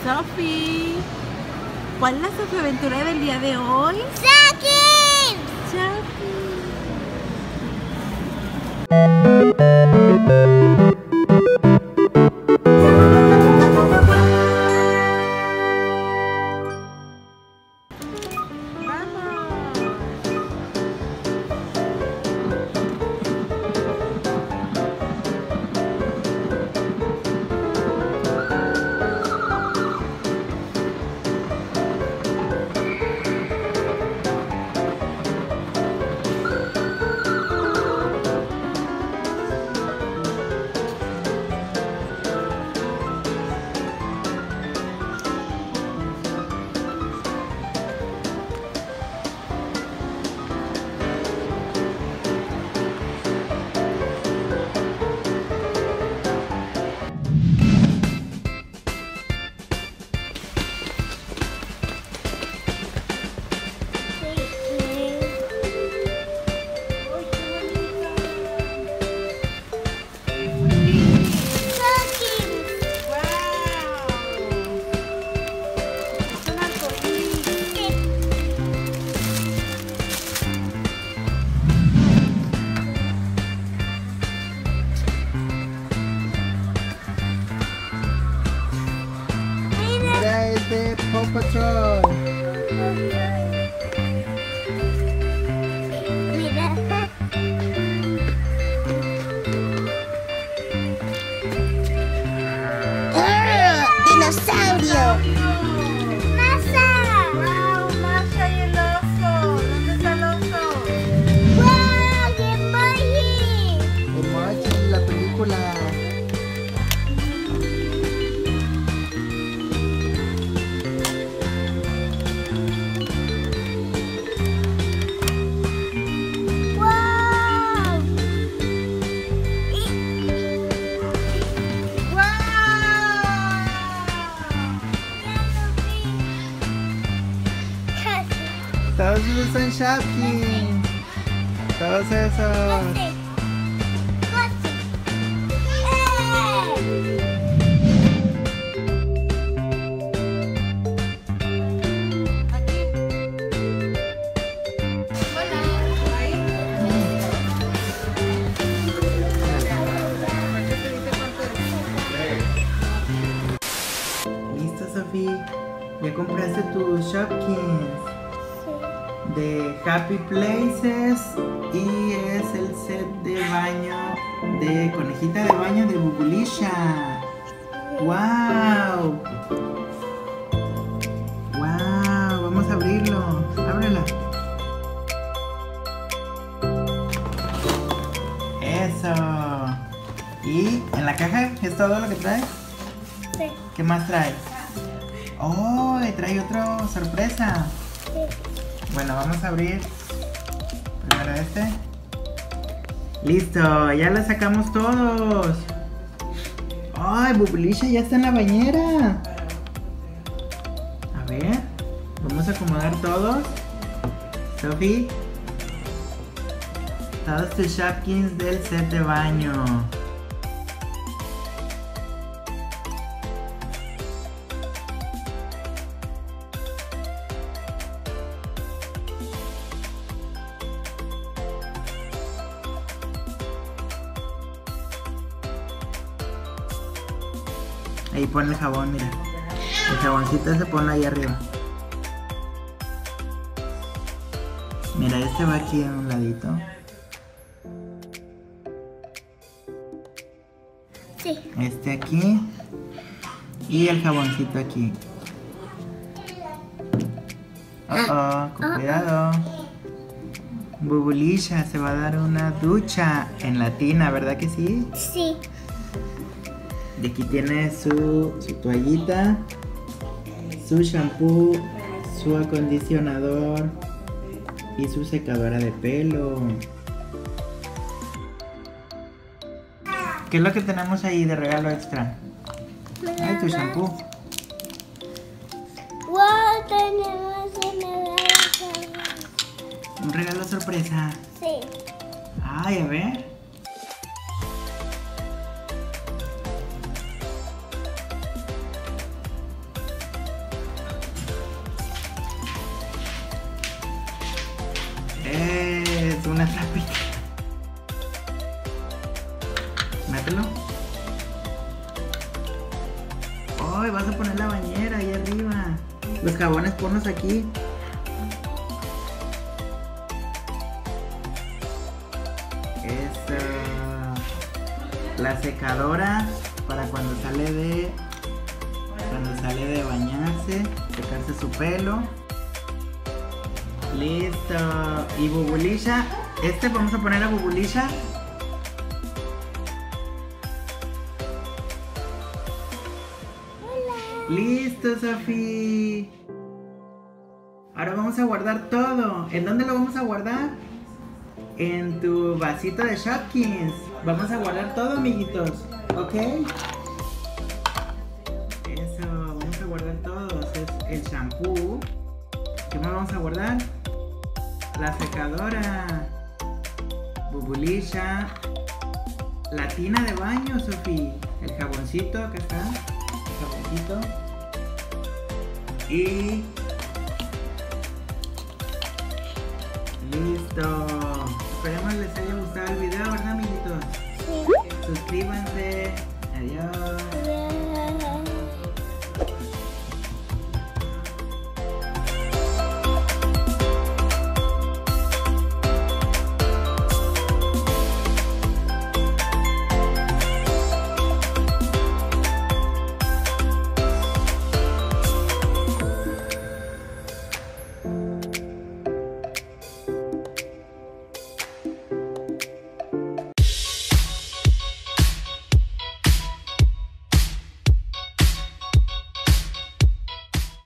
Sofi, ¿cuál es la Sofi aventura del día de hoy? ¡Chucky! Mira, es de Paw Patrol. Mira. ¡Dinosaurio! ¡Masa! ¡Wow! Masha y el oso. ¿Dónde está el oso? ¡Wow! ¡Qué magia! Emoji, la película. ¡Wow! Todos esos son Shopkins. Todos esos. Listo, Sofía. Ya compraste tus Shopkins de Happy Places y es el set de baño de conejita de baño de Bubulisha. ¡Wow! ¡Wow! Vamos a abrirlo. Ábrela. Eso. ¿Y en la caja es todo lo que trae? Sí. ¿Qué más trae? ¡Oh! Y trae otra sorpresa. Bueno, vamos a abrir primero este. ¡Listo! ¡Ya lo sacamos todos! ¡Ay! Bubulisha ya está en la bañera. A ver. Vamos a acomodar todos. Sofi. Todos tus Shopkins del set de baño. Ahí pon el jabón, mira. El jaboncito se pone ahí arriba. Mira, este va aquí a un ladito. Sí. Este aquí. Y el jaboncito aquí. Con cuidado. Bubulisha se va a dar una ducha en la tina, ¿verdad que sí? Sí. Y aquí tiene su toallita, su shampoo, su acondicionador y su secadora de pelo. ¿Qué es lo que tenemos ahí de regalo extra? Ay, tu shampoo. ¡Wow! Tenemos una Un regalo sorpresa. Sí. Ay, a ver. una tapita. Mételo. ¡Ay! Vas a poner la bañera ahí arriba. Los jabones ponlos aquí. Eso. La secadora para cuando sale de bañarse, secarse su pelo. Listo. Y Bubulisha. Vamos a poner a Bubulisha. Listo, Sofi. Ahora vamos a guardar todo. ¿En dónde lo vamos a guardar? En tu vasito de Shopkins. Vamos a guardar todo, amiguitos. ¿Ok? Eso, vamos a guardar todo. Es el shampoo. ¿Qué más vamos a guardar? La secadora. Bubulisha. La tina de baño, Sofi. El jaboncito, acá está. Jaboncito. Y listo. Esperemos les haya gustado el video, ¿verdad, amiguitos? Sí. Suscríbanse. Adiós. Adiós.